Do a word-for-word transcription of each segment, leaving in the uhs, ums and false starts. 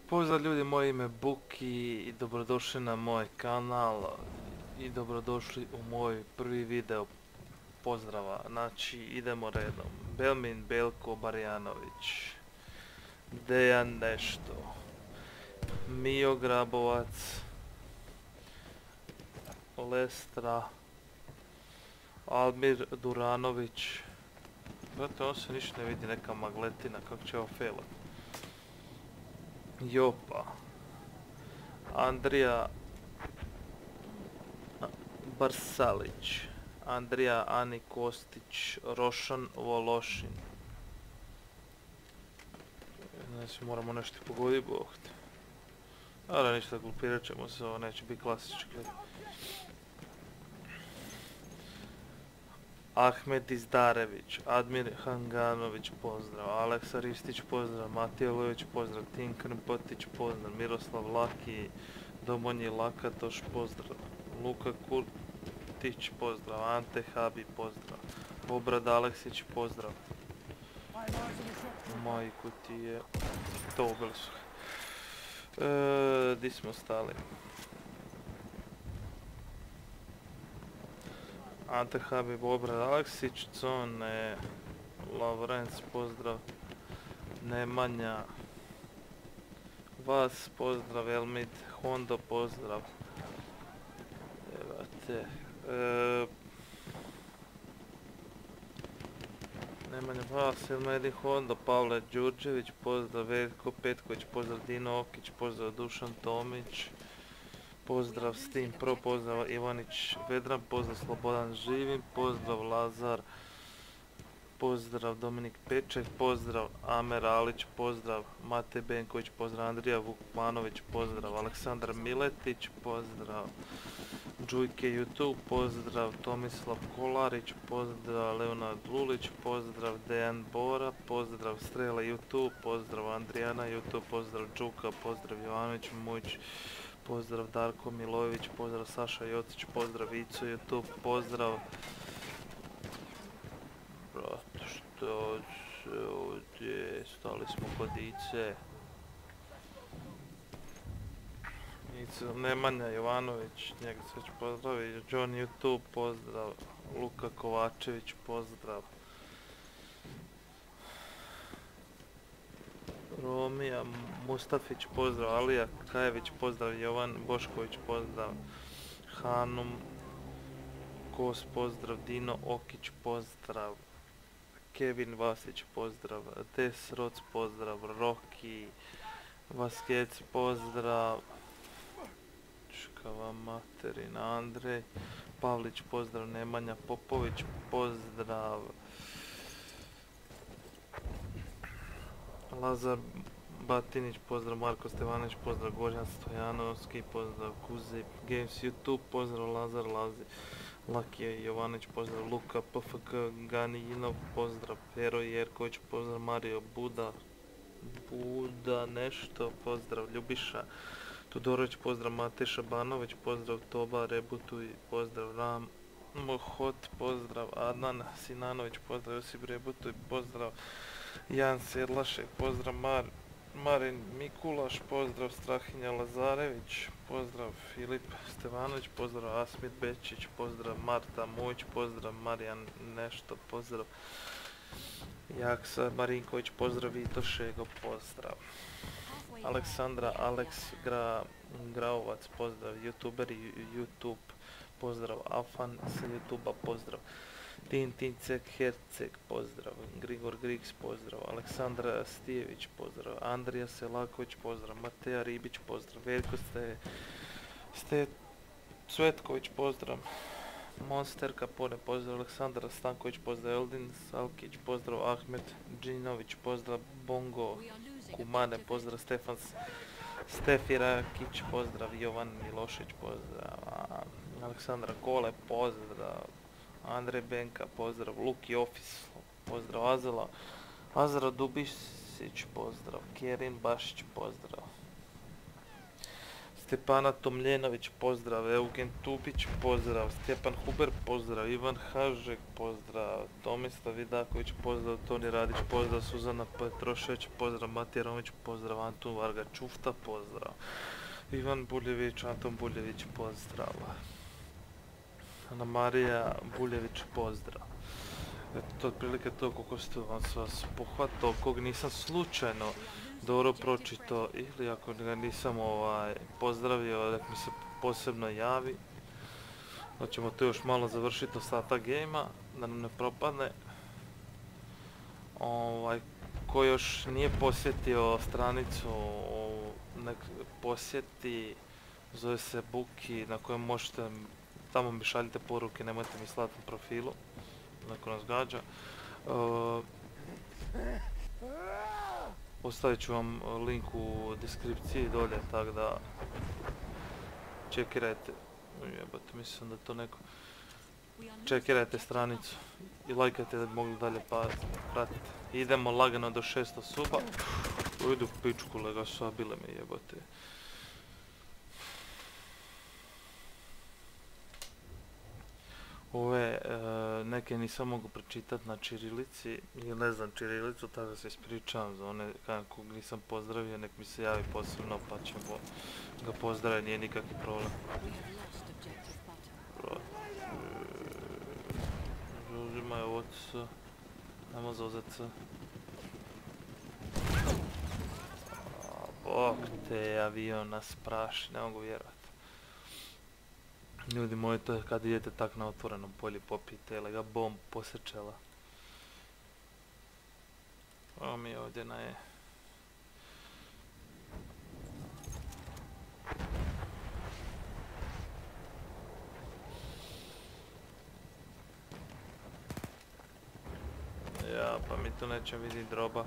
Pozdrav ljudi, moje ime je Buki i dobrodošli na moj kanal i dobrodošli u moj prvi video pozdrava. Znači idemo redom. Belmin Belko Barjanović, Dejan nešto, Mijo Grabovac, Lestra, Almir Duranović. Brate, on se ništa ne vidi, neka magletina, kako će ovo failat. Jopa, Andrija Barsalić, Andrija Ani Kostić, Rošan Vološin. Znači moramo nešto pogoditi, bog te. Ali ništa, glupirat ćemo se, ovo neće biti klasički. Ahmed Izdarević, Admir Hanganović, pozdrav, Aleksa Ristić, pozdrav, Matija Lojević, pozdrav, Tinkan Potić, pozdrav, Miroslav Laki, Domonji Lakatoš, pozdrav, Luka Kurtić, pozdrav, Ante Habi, pozdrav, Obrad Aleksić, pozdrav. Majku ti je, to ubili su. E, di smo stali? Ante Habib, Obrad Aleksić, Cone, Lavrenc, pozdrav, Nemanja, Vas, pozdrav, Elmid, Hondo, pozdrav, evate, e, Nemanja, Vas, Elmedi, Hondo, Pavle Đurđević, pozdrav, Veljko Petković, pozdrav, Dino Okić, pozdrav, Dušan Tomić, pozdrav Steam Pro, pozdrav Ivanić Vedran, pozdrav Slobodan Živim, pozdrav Lazar, pozdrav Dominik Peček, pozdrav Amer Alić, pozdrav Mate Benković, pozdrav Andrija Vukmanović, pozdrav Aleksandar Miletić, pozdrav Đujke YouTube, pozdrav Tomislav Kolarić, pozdrav Leonard Lulić, pozdrav Dejan Bora, pozdrav Strela YouTube, pozdrav Andrijana YouTube, pozdrav Đuka, pozdrav Jovanović Mujić, pozdrav Darko Milojević, pozdrav Saša Jocić, pozdrav Ico YouTube, pozdrav... Brate, što se ovdje, stali smo kod Ice. Ice, Nemanja Jovanović, njega se već pozdravi, John YouTube, pozdrav, Luka Kovačević, pozdrav. Romija Mustafić, pozdrav, Alija Kajević, pozdrav, Jovan Bošković, pozdrav, Hanum Kos, pozdrav, Dino Okić, pozdrav, Kevin Vasić, pozdrav, Des Roc, pozdrav, Roki Vaskec, pozdrav, Čkava materina, Andrej Pavlić, pozdrav, Nemanja Popović, pozdrav, Lazar Batinić, pozdrav, Marko Stevanović, pozdrav, Gorjan Stojanovski, pozdrav, Kuzip Games YouTube, pozdrav, Lazar Lazi, Lakija Jovanić, pozdrav, Luka P F K Ganijinov, pozdrav, Pero Jerković, pozdrav, Mario Buda, Buda nešto, pozdrav, Ljubiša Tudorović, pozdrav, Mateša Banović, pozdrav, Toba Rebutuj, pozdrav, Ram Mohot, pozdrav, Adnan Sinanović, pozdrav, Josip Rebutuj, pozdrav, Jan Sedlašek, pozdrav, Mar, Marin Mikulaš, pozdrav, Strahinja Lazarević, pozdrav, Filip Stevanović, pozdrav, Asmit Bečić, pozdrav, Marta Mujić, pozdrav, Marijan nešto, pozdrav, Jaksa Marinković, pozdrav, Vito Šego, pozdrav, Aleksandra Aleks Gra, Graovac, pozdrav, youtuberi YouTube, pozdrav, Afan sa YouTube-a, pozdrav, Tintincek Herceg, pozdrav, Grigor Grigs, pozdrav, Aleksandra Stijević, pozdrav, Andrija Selaković, pozdrav, Mateja Ribić, pozdrav, Veljko Ste, Ste Cvetković, pozdrav, Monster Kapone, pozdrav, Aleksandra Stanković, pozdrav, Eldin Salkić, pozdrav, Ahmed Džinović, pozdrav, Bongo Kumane, pozdrav, Stefan Stefi Rakić, pozdrav, Jovan Milošić, pozdrav, Aleksandra Kole, pozdrav, Andrej Benka, pozdrav, Luki Office, pozdrav, Azela, Azra Dubisić, pozdrav, Kerin Bašić, pozdrav, Stepana Tomljenović, pozdrav. Eugen Tubić, pozdrav. Stjepan Huber, pozdrav. Ivan Hažek, pozdrav. Tomislav Vidaković, pozdrav. Toni Radić, pozdrav. Suzana Petrošević, pozdrav. Matija Romić, pozdrav. Antun Varga Čufta, pozdrav. Ivan Buljević, Anton Buljević, pozdrav. Ana Marija Buljević, pozdrav. Eto, otprilike to koliko ste vam se vas pohvatao, kog nisam slučajno dobro pročitao ili ako ga nisam ovaj, pozdravio, nek mi se posebno javi. Da ćemo to još malo završiti ostatak gejma, da nam ne propadne. Ovaj, ko još nije posjetio stranicu, nek posjeti, zove se Buki, na kojem možete, tamo mi šaljite poruke, nemojte mi slati na profilu, neko nas gađa. Uh, Ostavit ću vam link u deskripciji dolje, tako da čekirajte, jebate, mislim da to neko, čekirajte stranicu i lajkajte da bi mogli dalje pratiti. Idemo lagano do šesto suba, idu pičku lega, sabile me jebate. Ove neke nisam mogu pročitati na čirilici, ili ne znam čirilicu, tako da se ispričavam za one kako nisam pozdravio, nek mi se javi posebno pa ćemo ga pozdraviti, nije nikakvi problem. Uzimaj ovo C, nemo zauzeti C. Bog te, avion nas praši, ne mogu vjerovati. Ljudi moji, to je kad idete tak na otvorenom polju popijete, ili ga bomb posečela. Ovo mi je ovdje na je. Ja, pa mi tu nećem vidjeti droba.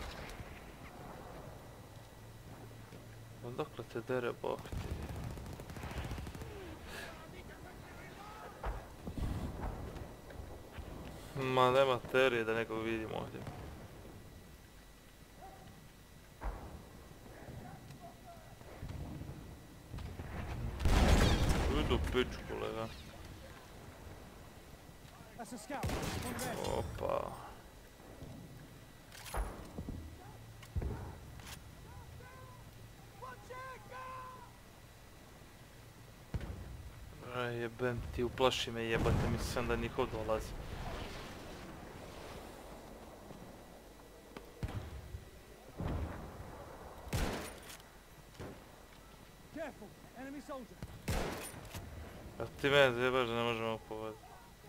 Odakle te dere, bog ti. Ma nema teorije da nekog vidimo ovdje. Idu piču kolega. Opa. Jebem ti, uplaši me jebate, mislim da njihov dolazi. A ti mene zebaš da ne možemo povedati.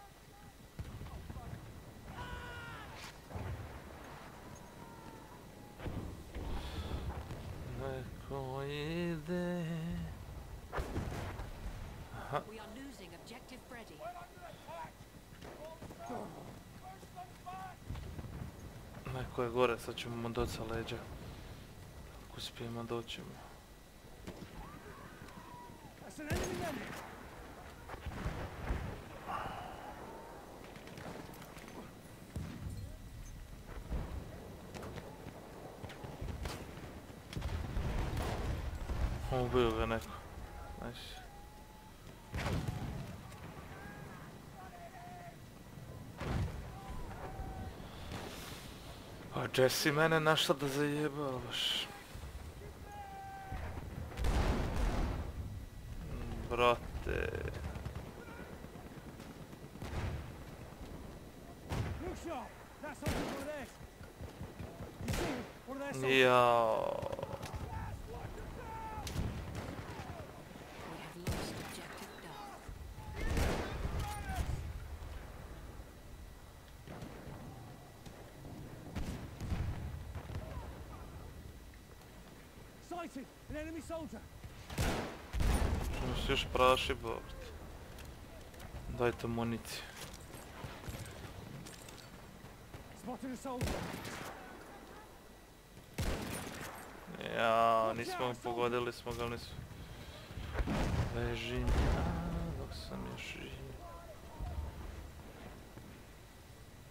Neko ide... Aha. Neko je gore, sad ćemo mu doći sa leđa. Ako uspijemo doći mu. Ubio ga neko. Nice. A Jesse mene našla da zajebala baš. Brate. Jao. An enemy soldier. Još još praši bord. Dajte municiju. Spotted a soldier. Ja, nismo pogodili smo ga, nismo. Ležim, a dok sam još živ.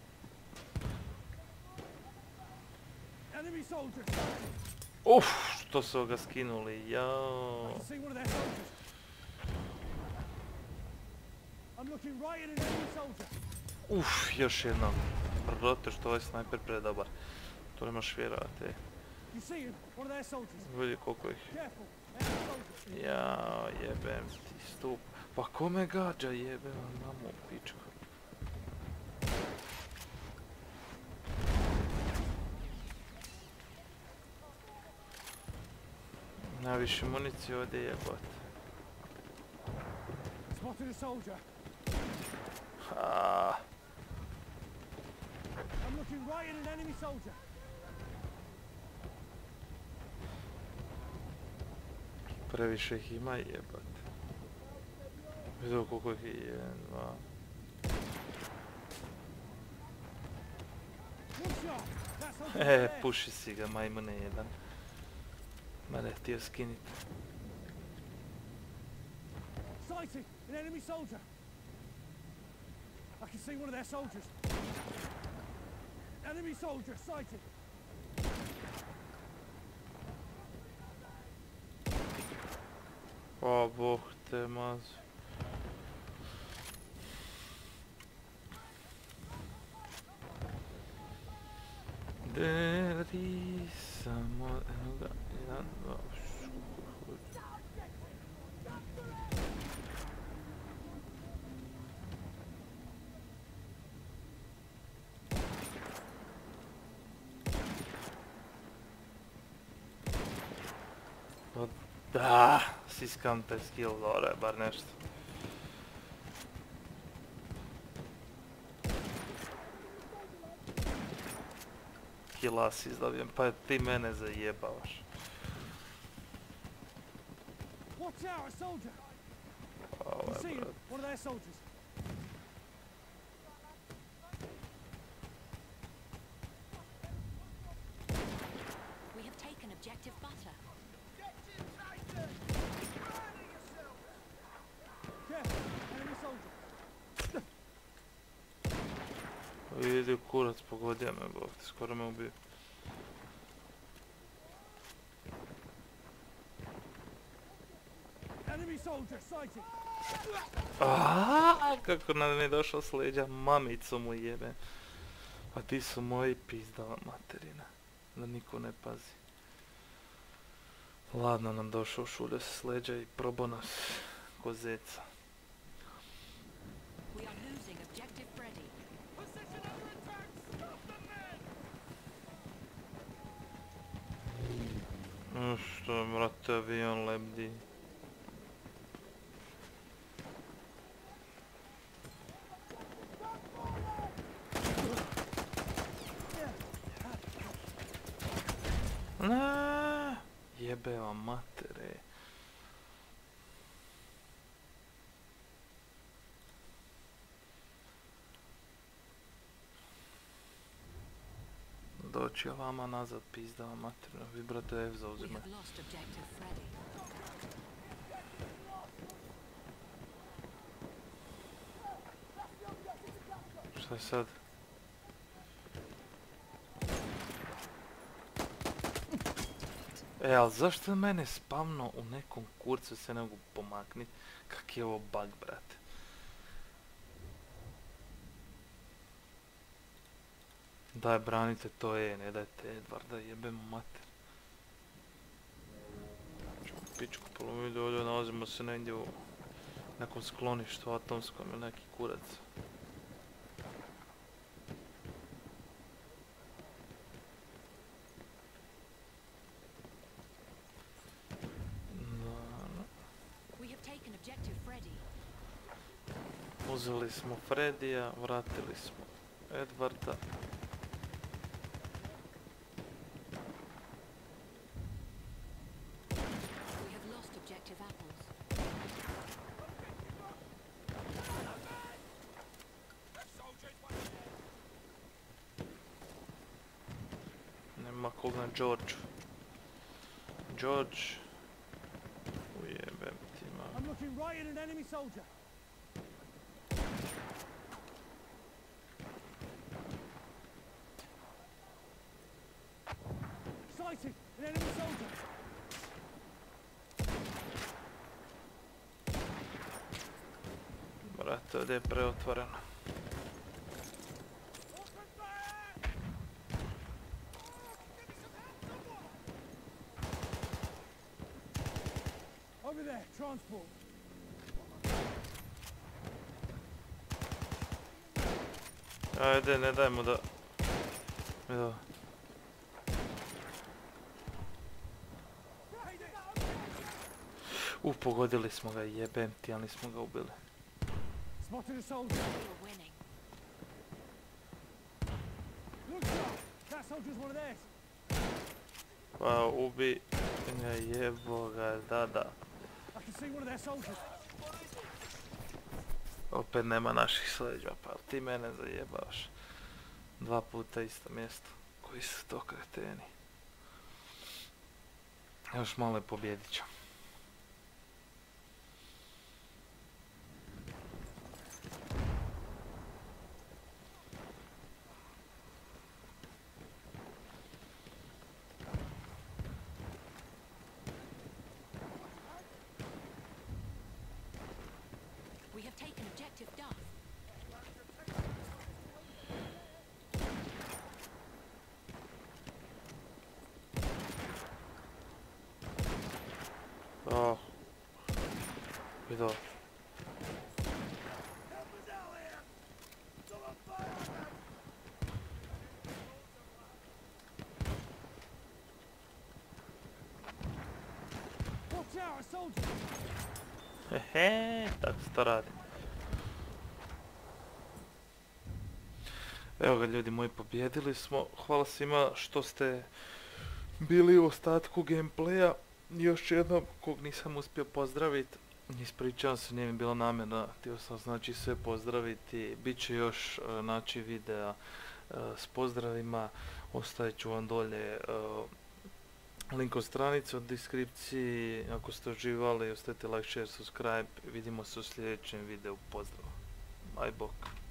Enemy soldier. Uf, Što su ga skinuli, I jao. can see one of their soldiers. I'm looking right at an enemy soldier. Uf, još jednom. Brate, što ovaj snajper predobar. To nemaš vjerovati. You see him? One of their soldiers. Vidi koliko ih. Careful. Enemy soldier. Jao, jebem ti stup. Pa kome gađa jebem vam mamu pičku. Najviše municije ovdje jebate. Spotted a soldier. Aaaa. I'm looking right at an enemy soldier. Previše ih ima jebate. Vidio koliko ih je, jedan, dva. One shot. That soldier E, there. puši si ga majmune jedan. Mene je htio skinit. Sighted an enemy soldier. I can see one of their soldiers. Enemy soldier sighted. O, Bog te mazu. Deri samo, evo ga, jedan, dva, šukur. Pa da, siskam taj skill, dobro je bar nešto. Kila si izdobijem, pa ti mene zajebavaš. Watch out, a soldier. Ovo You je, see him? brat. One of their soldiers. We have taken objective butter. Careful. Enemy soldier. Vidi kurac, pogodio me, Bog ti, skoro me ubio. Enemy soldier sighted. Aaaa, kako nam je došao s leđa, mamicu mu jebe. Pa ti su moji pizdala materina, da niko ne pazi. Ladno nam došao, šulio se s leđa i probao nas ko zeca. We are losing objective Freddy. No što, brate, avion lebdi. Na, jebe vam matere. Doći je vama nazad, pizda vam materina. Vi, brate, F We zauzimaj. have lost objective Freddy. Šta je sad? E, ali zašto je mene spavno u nekom kurcu se ne mogu pomaknit? Kak je ovo bug, brate? Daj, branite to E, ne dajte Edvarda, jebemo mater. Ču pičku polovidu, ovdje nalazimo se negdje u nekom skloništu atomskom ili neki kurac. We have taken objective Freddy. Uzeli smo Fredija, vratili smo Edvarda. We have lost objective apples. Nema kog na George. George. Ujebem ti ma. I'm looking right at an enemy soldier. Sighted an enemy soldier. Vidite, ovdje je preotvoreno. Over there, transport. Ajde, ne daj mu da... Evo. U, pogodili smo ga, jebem ti, ali nismo ga ubili. Spotted a soldier. We were winning. Look sharp. That soldier's one of theirs. Pa ubi ga, jebo ga, da da. I can see one of their soldiers. Opet nema naših sleđa, pa ti mene zajebavaš. Dva puta isto mjesto. Koji su to kreteni. Još malo je pobjedit ću. We have taken objective Duff. Oh. Vidio. Watch out, a soldier. Hehe, tako se to radi. Evo ga ljudi moji, pobjedili smo. Hvala svima što ste bili u ostatku gameplaya. Još jednom, kog nisam uspio pozdraviti, ispričavam se, nije mi bila namjera, htio sam znači sve pozdraviti. Biće još znači videa uh, s pozdravima, ostavit ću vam dolje uh, link od stranice u deskripciji. Ako ste uživali, ostavite like, share, subscribe. Vidimo se u sljedećem videu. Pozdrav. Aj bok.